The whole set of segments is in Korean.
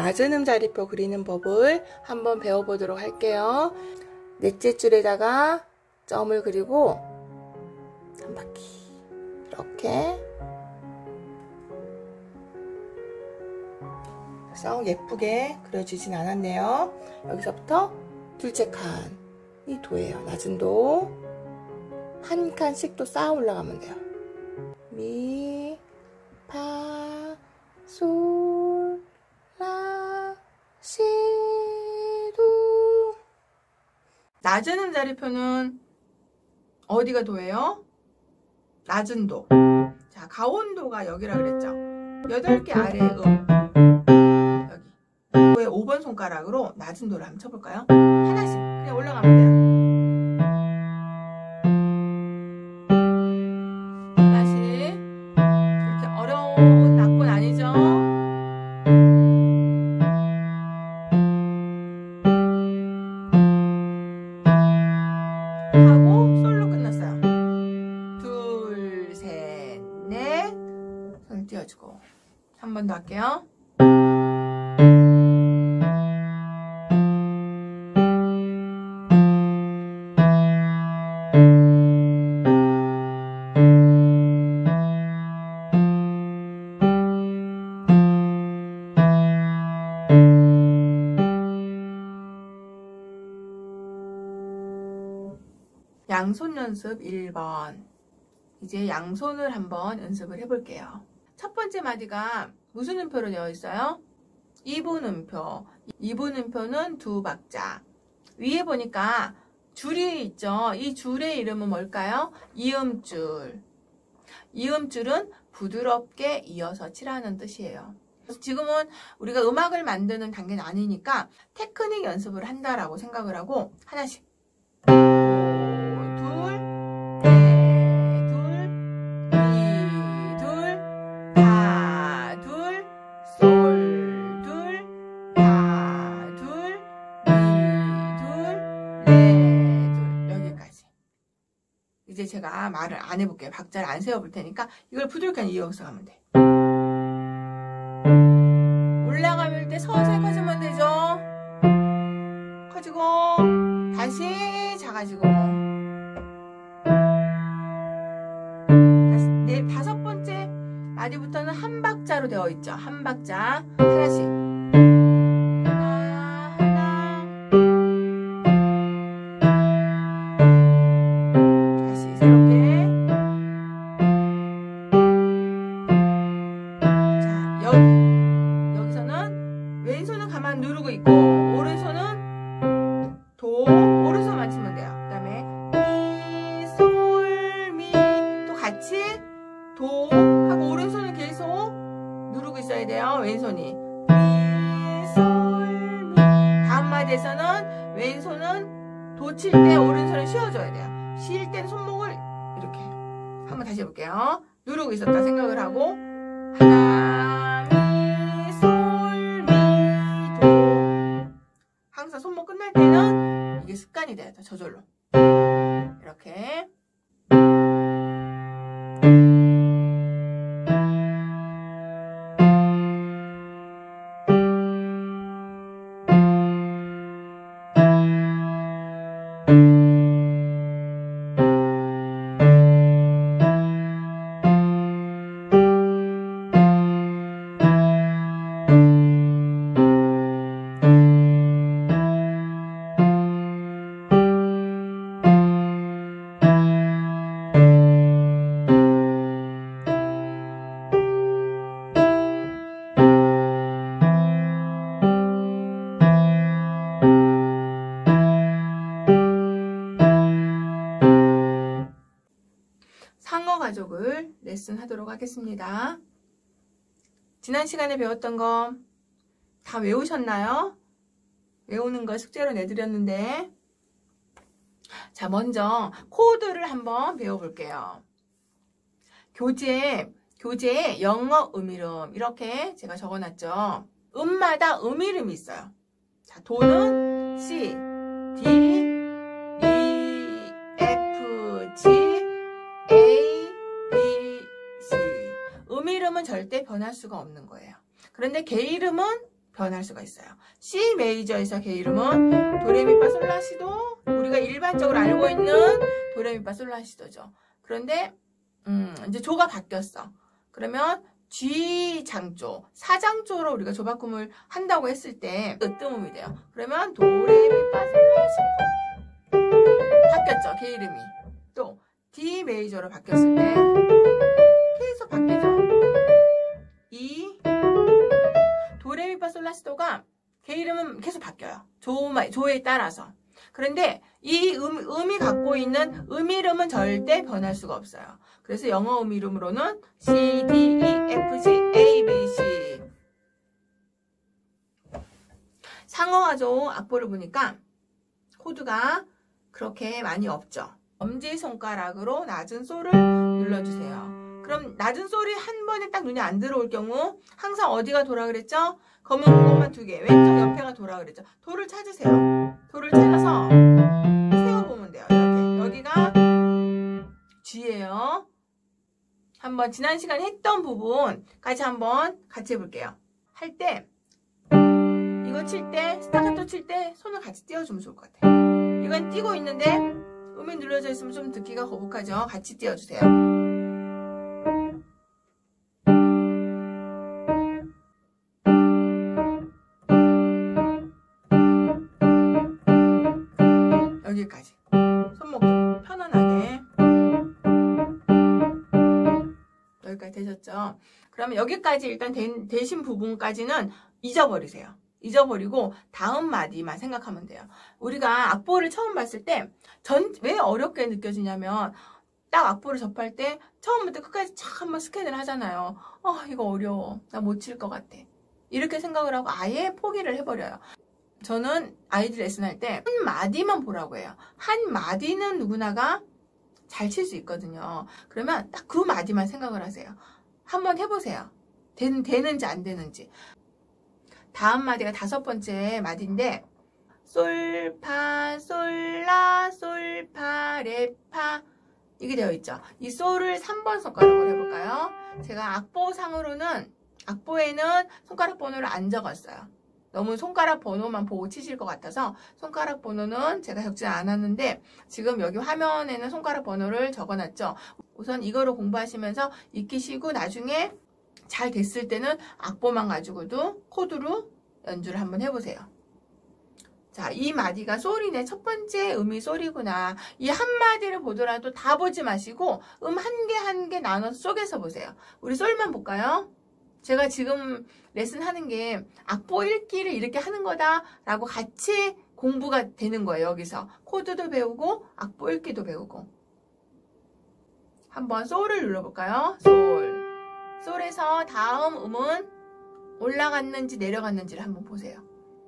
낮은 음자리표 그리는 법을 한번 배워보도록 할게요. 넷째 줄에다가 점을 그리고 한 바퀴 이렇게 썩 예쁘게 그려지진 않았네요. 여기서부터 둘째 칸이 도예요. 낮은 도 한 칸씩 또 쌓아 올라가면 돼요. 미, 파, 솔, 라, 시, 도. 낮은 음자리표는 어디가 도예요? 낮은 도. 자, 가온도가 여기라 그랬죠. 8개 아래의 여기. 도의 5번 손가락으로 낮은 도를 한번 쳐볼까요? 하나씩 그냥 올라가면 돼요. 하고 솔로 끝났어요. 둘, 셋, 넷. 손을 띄워주고 한 번 더 할게요. 양손 연습 1번. 이제 양손을 한번 연습을 해볼게요. 첫 번째 마디가 무슨 음표로 되어 있어요? 2분 음표. 2분 음표는 두 박자. 위에 보니까 줄이 있죠. 이 줄의 이름은 뭘까요? 이음줄. 이음줄은 부드럽게 이어서 치라는 뜻이에요. 지금은 우리가 음악을 만드는 단계는 아니니까 테크닉 연습을 한다라고 생각을 하고 하나씩. 이제 제가 말을 안 해볼게요. 박자를 안 세워볼 테니까 이걸 부드럽게 이어서 가면 돼. 올라가면 때 서서히 커지면 되죠. 커지고 다시 작아지고 다시 다섯 번째 마디부터는 한 박자로 되어 있죠. 한 박자 하나씩. 왼손은 가만 누르고 있고 오른손은 도, 오른손만 치면 돼요. 그 다음에 미, 솔, 미 또 같이 도 하고 오른손을 계속 누르고 있어야 돼요. 왼손이 미, 솔, 미. 다음 마디에서는 왼손은 도 칠 때 오른손을 쉬어줘야 돼요. 쉴 때는 손목을 이렇게 한번 다시 해볼게요. 누르고 있었다 생각을 하고 하나 항상 손목 끝날 때는 이게 습관이 돼야 돼. 저절로 이렇게. 상어 가족을 레슨 하도록 하겠습니다. 지난 시간에 배웠던 거 다 외우셨나요? 외우는 걸 숙제로 내드렸는데 자, 먼저 코드를 한번 배워볼게요. 교재에 영어 음이름 이렇게 제가 적어놨죠. 음마다 음이름이 있어요. 자, 도는 C, D, E, F, G, A, B, C. 음이름은 절대 변할 수가 없는 거예요. 그런데 개 이름은 변할 수가 있어요. C 메이저에서 걔 이름은 도레미파솔라시도, 우리가 일반적으로 알고 있는 도레미파솔라시도죠. 그런데 이제 조가 바뀌었어. 그러면 G 장조, 사장조로 우리가 조바꿈을 한다고 했을 때 으뜸음이 돼요. 그러면 도레미파솔라시도 바뀌었죠. 걔 이름이. 또 D 메이저로 바뀌었을 때 계속 바뀌죠. 이 도레미파솔라시도가 걔 이름은 계속 바뀌어요. 조에 따라서. 그런데 이 음이 갖고 있는 이름은 절대 변할 수가 없어요. 그래서 영어 이름으로는 C, D, E, F, G, A, B, C. 상어가족 악보를 보니까 코드가 그렇게 많이 없죠. 엄지손가락으로 낮은 솔을 눌러주세요. 그럼 낮은 솔이 한 번에 딱 눈에 안 들어올 경우 항상 어디가 도라 그랬죠? 검은 그것만 2개, 왼쪽 옆에가 도라 그랬죠? 도를 찾으세요. 도를 찾아서 세워보면 돼요. 이렇게. 여기가 G예요. 한번 지난 시간에 했던 부분까지 한번 같이 해볼게요. 할 때 이거 칠 때, 스타카토 칠 때 손을 같이 띄워주면 좋을 것 같아요. 이건 띄고 있는데 음이 눌러져 있으면 좀 듣기가 거북하죠? 같이 띄워주세요. 여기까지. 손목 좀 편안하게. 여기까지 되셨죠? 그러면 여기까지 일단 되신 부분까지는 잊어버리세요. 잊어버리고 다음 마디만 생각하면 돼요. 우리가 악보를 처음 봤을 때 왜 어렵게 느껴지냐면 딱 악보를 접할 때 처음부터 끝까지 쫙 한번 스캔을 하잖아요. 이거 어려워. 나 못 칠 것 같아. 이렇게 생각을 하고 아예 포기를 해버려요. 저는 아이들 레슨할 때 한 마디만 보라고 해요. 한 마디는 누구나가 잘 칠 수 있거든요. 그러면 딱 그 마디만 생각을 하세요. 한번 해보세요. 되는지 안 되는지. 다음 마디가 5번째 마디인데 솔, 파, 솔, 라, 솔, 파, 레, 파 이게 되어 있죠. 이 솔을 3번 손가락으로 해볼까요? 제가 악보상으로는 악보에는 손가락 번호를 안 적었어요. 너무 손가락 번호만 보고 치실 것 같아서 손가락 번호는 제가 적지 않았는데 지금 여기 화면에는 손가락 번호를 적어놨죠. 우선 이거로 공부하시면서 익히시고 나중에 잘 됐을 때는 악보만 가지고도 코드로 연주를 한번 해보세요. 자, 이 마디가 솔이네. 첫 번째 음이 솔이구나. 이 한마디를 보더라도 다 보지 마시고 한 개 한 개 나눠서 쪼개서 보세요. 우리 솔만 볼까요? 제가 지금 레슨하는 게 악보 읽기를 이렇게 하는 거다라고 같이 공부가 되는 거예요. 여기서 코드도 배우고 악보 읽기도 배우고. 한번 솔을 눌러볼까요? 솔. 솔에서 다음 음은 올라갔는지 내려갔는지를 한번 보세요.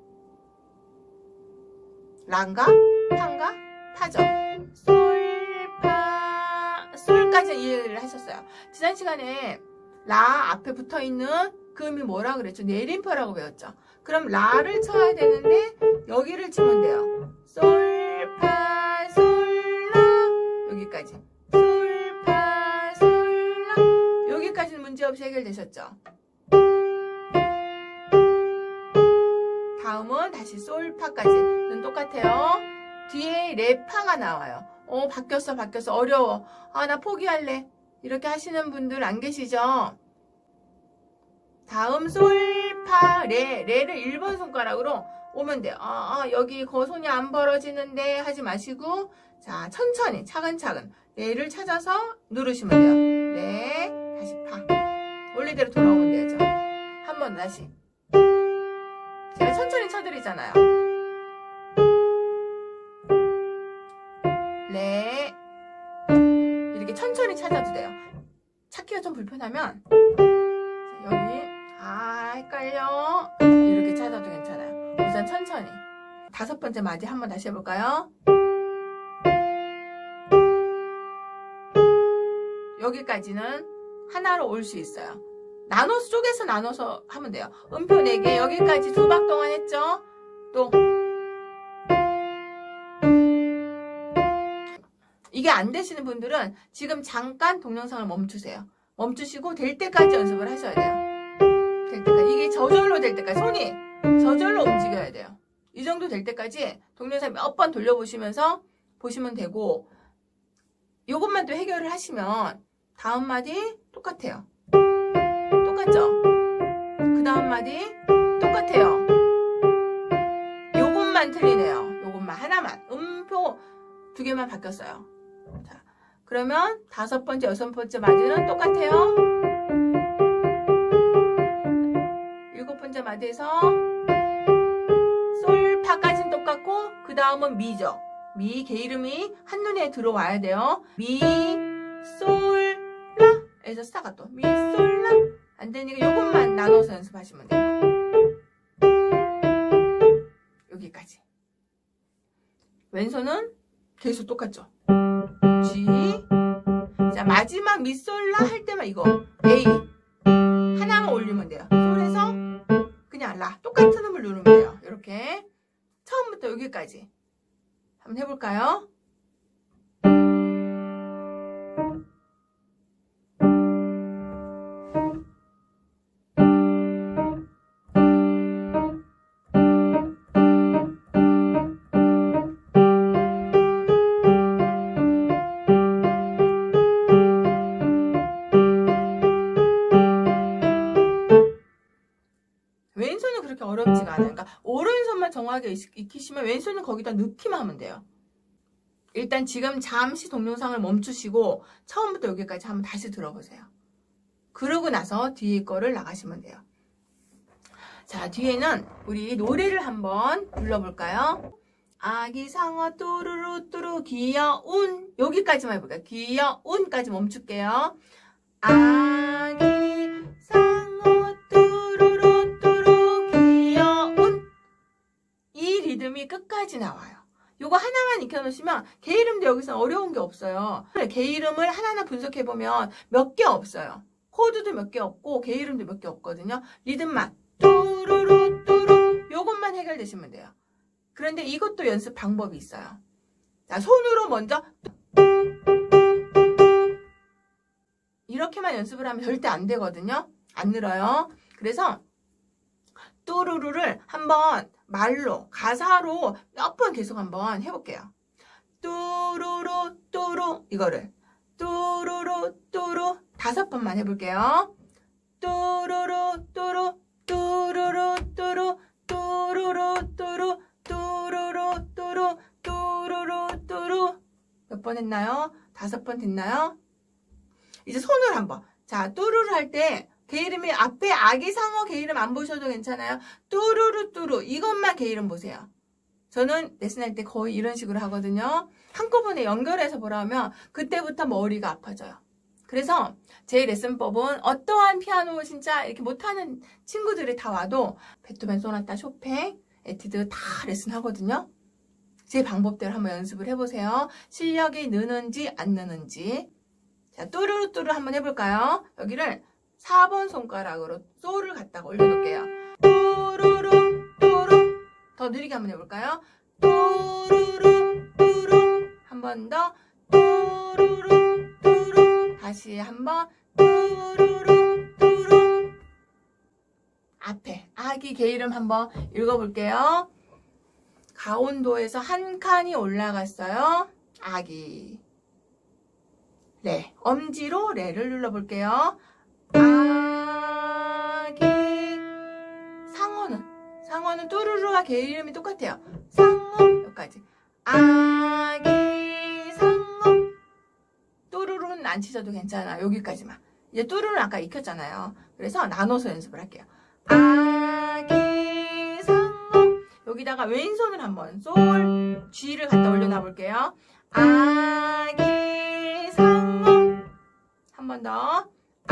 라인가? 파인가? 파죠. 솔, 파, 솔까지 이해를 하셨어요. 지난 시간에 라 앞에 붙어있는 그 음이 뭐라 그랬죠? 내림표라고 배웠죠. 그럼 라를 쳐야 되는데 여기를 치면 돼요. 솔, 파, 솔, 라 여기까지. 솔, 파, 솔, 라 여기까지는 문제없이 해결되셨죠? 다음은 다시 솔, 파까지는 똑같아요. 뒤에 레, 파가 나와요. 바뀌었어 어려워. 나 포기할래. 이렇게 하시는 분들 안 계시죠? 다음 솔, 파, 레를 1번 손가락으로 오면 돼요. 여기 손이 안 벌어지는데 하지 마시고 자 천천히 차근차근 레를 찾아서 누르시면 돼요. 레, 다시 파. 원래대로 돌아오면 되죠. 한 번 다시. 제가 천천히 쳐드리잖아요. 레 이렇게 천천히 찾아도 돼요. 찾기가 좀 불편하면 여기 헷갈려 이렇게 찾아도 괜찮아요. 우선 천천히 5번째 마디 한번 다시 해볼까요? 여기까지는 하나로 올 수 있어요. 쪼개서 나눠서 하면 돼요. 음표 4개 여기까지 2박 동안 했죠? 또 이게 안 되시는 분들은 지금 잠깐 동영상을 멈추세요. 멈추시고 될 때까지 연습을 하셔야 돼요. 될 때까지. 이게 저절로 될 때까지 손이 저절로 움직여야 돼요. 이 정도 될 때까지 동영상 몇 번 돌려보시면서 보시면 되고, 이것만 또 해결을 하시면 다음 마디 똑같아요. 똑같죠? 그 다음 마디 똑같아요. 요것만 틀리네요. 요것만 하나만, 음표 2개만 바뀌었어요. 자, 그러면 5번째, 6번째 마디는 똑같아요. 7번째 마디에서 솔, 파까지는 똑같고, 그 다음은 미죠. 미, 개 이름이 한눈에 들어와야 돼요. 미, 솔, 라 에서 스타가 또 미, 솔, 라. 안 되니까 요것만 나눠서 연습하시면 돼요. 여기까지. 왼손은 계속 똑같죠. G. 자, 마지막 미, 솔, 라 할 때만 이거 A 하나만 올리면 돼요. 솔에서 그냥 라 똑같은 음을 누르면 돼요. 이렇게 처음부터 여기까지 한번 해볼까요? 왼손은 그렇게 어렵지가 않아요. 그러니까 오른손만 정확하게 익히시면 왼손은 거기다 넣기만 하면 돼요. 일단 지금 잠시 동영상을 멈추시고 처음부터 여기까지 한번 다시 들어보세요. 그러고 나서 뒤에 거를 나가시면 돼요. 자, 뒤에는 우리 노래를 한번 불러볼까요? 아기 상어 뚜루루 뚜루 귀여운, 여기까지만 해볼까요? 귀여운까지 멈출게요. 아기 상어 뚜루루 뚜루 귀여운, 이 리듬이 끝까지 나와요. 요거 하나만 익혀놓으시면 개 이름도 여기서 어려운 게 없어요. 개 이름을 하나하나 분석해보면 몇 개 없어요. 코드도 몇 개 없고 개 이름도 몇 개 없거든요. 리듬만 뚜루루 뚜루 요것만 해결되시면 돼요. 그런데 이것도 연습 방법이 있어요. 자, 손으로 먼저 이렇게만 연습을 하면 절대 안 되거든요. 안 늘어요. 그래서 뚜루루를 한번 말로, 가사로 몇 번 계속 한번 해볼게요. 뚜루루 뚜루, 이거를 뚜루루 뚜루 5번만 해볼게요. 뚜루루 뚜루 뚜루루 뚜루 뚜루루 뚜루 뚜루루 뚜루 뚜루루 뚜루. 몇 번 했나요? 5번 됐나요? 이제 손을 한번. 자, 뚜루루 할 때 개 이름이 앞에 아기 상어 개 이름 안 보셔도 괜찮아요. 뚜루루 뚜루 이것만 개 이름 보세요. 저는 레슨할 때 거의 이런 식으로 하거든요. 한꺼번에 연결해서 보라면 그때부터 머리가 아파져요. 그래서 제 레슨법은 어떠한 피아노 진짜 이렇게 못하는 친구들이 다 와도 베토벤, 소나타, 쇼팽, 에티드 다 레슨하거든요. 제 방법대로 한번 연습을 해보세요. 실력이 느는지 안 느는지. 자, 뚜루루 뚜루 한번 해볼까요? 여기를 4번 손가락으로 솔을 갖다가 올려놓을게요. 뚜루루 뚜루. 더 느리게 한번 해볼까요? 뚜루루 뚜루. 한 번 더. 뚜루루 뚜루. 다시 한번 뚜루루 뚜루. 앞에 아기 개 이름 한번 읽어볼게요. 가온도에서 한 칸이 올라갔어요. 아기. 레. 엄지로 레를 눌러볼게요. 아기. 상어는 뚜루루와 개 이름이 똑같아요. 상어 여기까지. 아기 상어. 뚜루루는 안 치셔도 괜찮아요. 여기까지만. 이제 뚜루루는 아까 익혔잖아요. 그래서 나눠서 연습을 할게요. 아기 상어. 여기다가 왼손을 한번 솔, G를 갖다 올려놔 볼게요. 아기 상어. 한 번 더.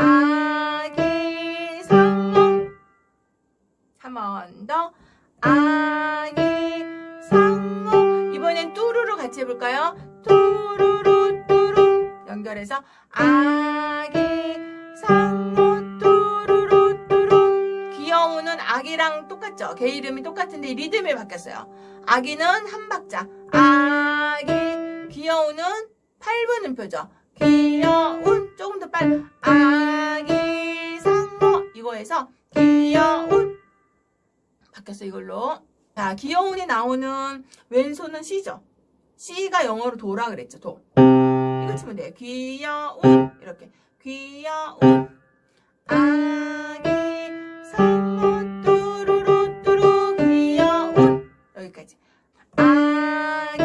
아기 상어. 한 번 더. 아기 상어. 이번엔 뚜루루 같이 해볼까요? 뚜루루 뚜루. 연결해서 아기 상어 뚜루루 뚜루. 귀여운은 아기랑 똑같죠? 개 이름이 똑같은데 리듬이 바뀌었어요. 아기는 한 박자. 아기. 귀여운은 8분 음표죠. 귀여운 조금 더 빨리. 아기 상어. 이거에서 귀여운 바뀌었어 이걸로. 자, 귀여운이 나오는 왼손은 C죠. C가 영어로 도라 그랬죠. 도. 이거 치면 돼요. 귀여운 이렇게. 귀여운 아기 상어 뚜루루 뚜루 귀여운 여기까지. 아기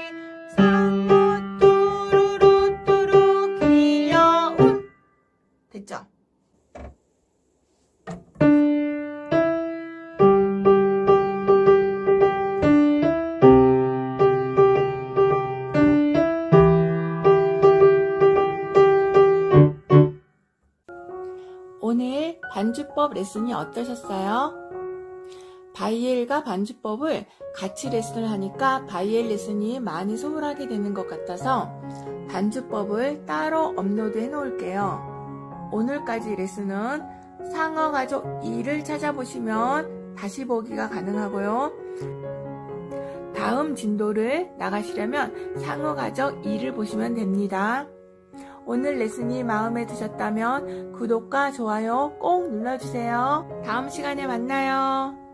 상어 뚜루루 뚜루 귀여운 됐죠? 오늘 반주법 레슨이 어떠셨어요? 바이엘과 반주법을 같이 레슨을 하니까 바이엘 레슨이 많이 소홀하게 되는 것 같아서 반주법을 따로 업로드 해 놓을게요. 오늘까지 레슨은 상어 가족 2를 찾아보시면 다시 보기가 가능하고요. 다음 진도를 나가시려면 상어 가족 2를 보시면 됩니다. 오늘 레슨이 마음에 드셨다면 구독과 좋아요 꼭 눌러주세요. 다음 시간에 만나요.